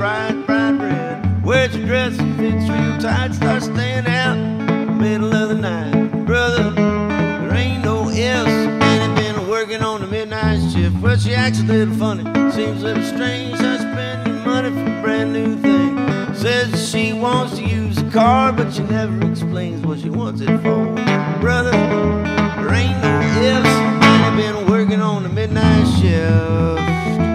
bright, bright red. Wears a dress that fits real tight, starts staying out in the middle of the night. Brother, there ain't no ifs, and he's been working on the midnight shift. Well, she acts a little funny, seems a little strange, how spending money for a brand new thing. Says she wants to use a car, but she never explains what she wants it for. Brother, there ain't no ifs, and he's been working on the midnight shift.